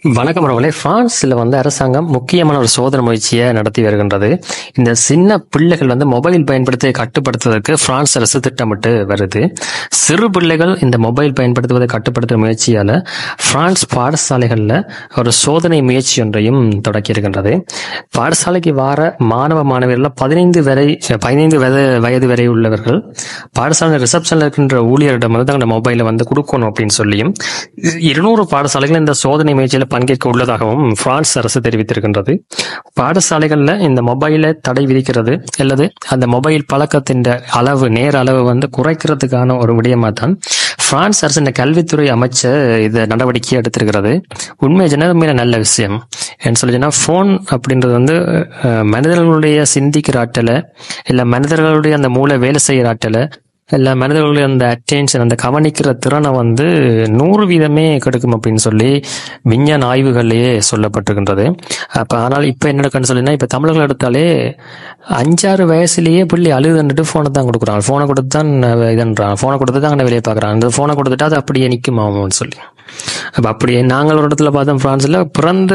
வணக்கம் அவர்களே. பிரான்ஸ்ல அரசாங்கம் முக்கியமான ஒரு சோதனை முயற்சியை நடத்தி வருகின்றது. இந்த சின்ன பிள்ளைகள் மொபைல் பயன்படுத்தி கட்டுப்படுத்துவதற்கு பிரான்ஸ் அரசு திட்டமிட்டு வருது. சிறு பிள்ளைகள் இந்த மொபைல் பயன்படுத்துவதை கட்டுப்படுத்தும் முயற்சியால பிரான்ஸ் பாடசாலைகள்ல ஒரு சோதனை முயற்சி ஒன்றையும் தொடக்கி இருக்கின்றது. பாடசாலைக்கு வார மாணவ மாணவியர்கள் 15 வயது வரை உள்ளவர்கள் பாடசாலை ரிசப்ஷன்ல இருக்கின்ற ஊழியரிடம் அந்த மொபைலை கொடுக்கணும் அப்படின்னு சொல்லியும் 200 பாடசாலைகள் இந்த சோதனை முயற்சியில பங்கேற்க உள்ளதாகவும் பிரான்ஸ் அரசு தெரிவித்திருக்கின்றது. பாடசாலைகள்ல இந்த மொபைலை தடை விதிக்கிறது அல்லது அந்த மொபைல் பழக்கத்தின் நேர அளவு குறைக்கிறதுக்கான ஒரு விடயமா தான் பிரான்ஸ் அரசு இந்த கல்வித்துறை அமைச்சர் இந்த நடவடிக்கையை எடுத்திருக்கிறது. உண்மையில நல்ல விஷயம். என்ன சொல்லிச்சுன்னா, போன் அப்படின்றது மனிதர்களுடைய சிந்திக்கிற ஆற்றலை இல்ல மனிதர்களுடைய அந்த மூளை வேலை செய்யற ஆற்றலை இல்ல மனிதர்களுடைய அந்த அட்டென்ஷன், அந்த கவனிக்கிற திறனை 100% கெடுக்கும் அப்படின்னு சொல்லி விஞ்ஞான ஆய்வுகள்லயே சொல்லப்பட்டிருக்கின்றது. ஆனால் இப்ப என்ன நடக்குன்னு சொல்லினா, இப்ப தமிழர்கள் எடுத்தாலே 5-6 வயசுலயே பிள்ளை அழுதுன்னுட்டு போனை தான் கொடுக்குறாங்க. போனை கொடுத்து தான் இதுன்றாங்க, போனை கொடுத்து தான் அங்கே வெளியே பாக்குறாங்க. அந்த போனை கொடுத்துட்டா அது அப்படியே நிக்குமான்னு சொல்லி. அப்படியே நாங்கள் ஒரு இடத்துல பார்த்தோம், பிரான்ஸ்ல பிறந்து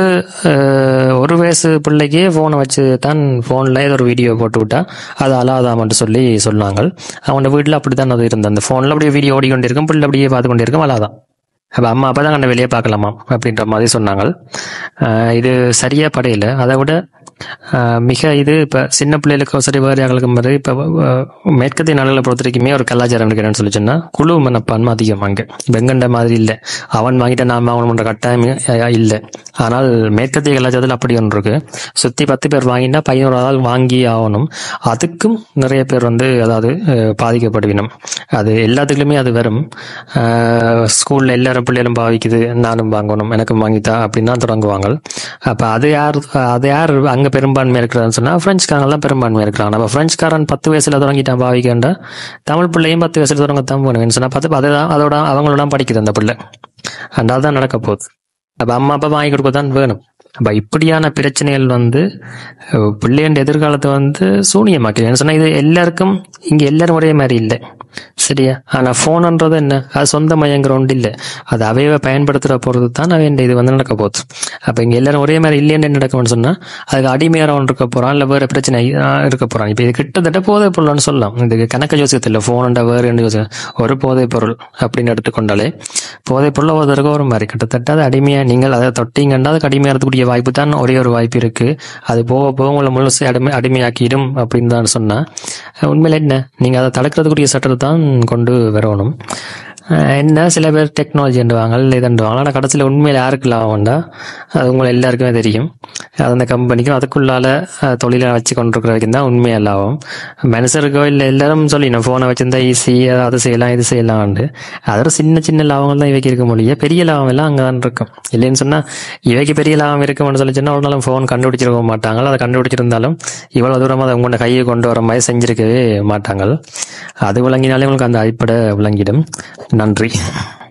1 வயசு பிள்ளைக்கே போனை வச்சு தான் போன்ல ஏதோ ஒரு வீடியோ போட்டு விட்டா அது அழாதாமன்னு சொல்லி சொன்னாங்க. அவங்க வீட்டுல அப்படித்தான் அது இருந்தது. அந்த போன்ல அப்படியே வீடியோ ஓடிக்கொண்டிருக்கும், பிள்ளை அப்படியே பார்த்து கொண்டிருக்கும், அழாதான். அப்ப அம்மா அப்பா தான் கண்ணை வெளியே பார்க்கலாமா அப்படின்ற மாதிரி சொன்னாங்க. இது சரியா படையில. அதை விட இது இப்ப சின்ன பிள்ளைகளுக்கும் சரி வேறையாளுக்கும் மாதிரி இப்ப மேற்கத்திய நாடுகளை பொறுத்த வரைக்குமே ஒரு கலாச்சாரம் இருக்கிறேன்னு சொல்லி சொன்னா குழு மனப்பான்மை அதிகமாங்க. வெங்கண்ட மாதிரி இல்லை, அவன் வாங்கிட்ட நாம அவன் கட்டாயம் இல்லை. ஆனால் மேற்கத்திய கலாச்சாரத்தில் அப்படி ஒன்று இருக்கு. சுத்தி 10 பேர் வாங்கினா 11 வாங்கி ஆகணும். அதுக்கும் நிறைய பேர் அதாவது பாதிக்கப்படுவினும். அது எல்லாத்துக்குமே அது வரும். ஸ்கூல்ல எல்லாரும் பிள்ளைகளும் பாவிக்குது, நானும் வாங்கணும், எனக்கும் வாங்கித்தா அப்படின்னு தான் தொடங்குவாங்க. அப்ப அது யார் அங்க பெரும்பான்மை இருக்கிறான்னு சொன்னா பிரெஞ்சுக்காரங்க தான் பெரும்பான்மை இருக்கிறாங்க. நம்ம பிரெஞ்சுக்காரன் 10 வயசுல தொடங்கிட்டான் பாவிக்கண்டா, தமிழ் பிள்ளையும் 10 வயசுல தொடங்கத்தான் போகணும்னு சொன்னா அதுதான் அதோட அவங்களோட படிக்குது அந்த பிள்ளை. அதான் நடக்க போகுது. அப்ப அம்மா அப்பா வாங்கி கொடுக்கத்தான் வேணும். அப்ப இப்படியான பிரச்சனைகள் பிள்ளைன்ற எதிர்காலத்தை சூனியமாக்கிறேன்னு சொன்னா, இது எல்லாருக்கும் இங்க எல்லாரும் ஒரே மாதிரி இல்லை, சரியா? ஆனா போன்ன்றது என்ன, அது சொந்த மயங்கிற ஒன்று இல்லை, அது அவையவை பயன்படுத்துற பொறுத்து தான் அவன் இது நடக்க போகுது. அப்ப இங்க எல்லாரும் ஒரே மாதிரி இல்லைன்னு என்ன நடக்கும்னு சொன்னா, அதுக்கு அடிமையாரவன் இருக்க போறான், இல்ல வேற பிரச்சனை இருக்க போறான். இப்ப இது கிட்டத்தட்ட போதை பொருள்னு சொல்லலாம். இதுக்கு கணக்கு யோசிக்கத்தில் இல்லை, போன்டா வேறு ஒரு போதை பொருள் அப்படின்னு எடுத்துக்கொண்டாலே போதை பொருள் ஒருத்தருக்கு ஒரு மாதிரி கிட்டத்தட்ட அது அடிமையா, நீங்கள் அதை தொட்டிங்கண்டா அதுக்கு அடிமையாகிறதுக்கூடிய வாய்ப்பு தான் ஒரே ஒரு வாய்ப்பு இருக்கு. அது போக போக உங்களை முழுசு அடிமையாக்கிடும் அப்படின்னு தான் சொன்னா, உண்மையில என்ன, நீங்க அதை தடுக்கிறதுக்குரிய சட்டத்தை தான் கொண்டு வரணும். என்ன சில பேர் டெக்னாலஜி என்றுவாங்க, இதுன்றுவாங்க. ஆனால் கடைசியில் உண்மையில யாருக்கு லாபம்டா அது உங்களை எல்லாருக்குமே தெரியும். அது அந்த கம்பெனிக்கும் அதுக்குள்ளால தொழிலை வச்சு கொண்டிருக்கிற வரைக்கும் தான் உண்மையா லாபம். மனுஷருக்கோ இல்லை எல்லாரும் சொல்லிடணும், ஃபோனை வச்சிருந்தா ஈஸி, அது செய்யலாம் இது செய்யலாம்னு. அதோட சின்ன சின்ன லாபங்கள் தான் இவைக்கு இருக்க முடியும். பெரிய லாபம் எல்லாம் அங்கே தான் இருக்கும். இல்லைன்னு சொன்னா இவைக்கு பெரிய லாபம் இருக்கும்னு சொல்லி சொன்னா ஒரு நாளும் ஃபோன் கண்டுபிடிச்சிருக்க மாட்டாங்க. அதை கண்டுபிடிச்சிருந்தாலும் இவ்வளவு தூரம் அதை உங்களோட கையை கொண்டு வர மாதிரி செஞ்சிருக்கவே மாட்டாங்க. அது விளங்கினாலே உங்களுக்கு அந்த அடிப்படை விளங்கிடும். நன்றி.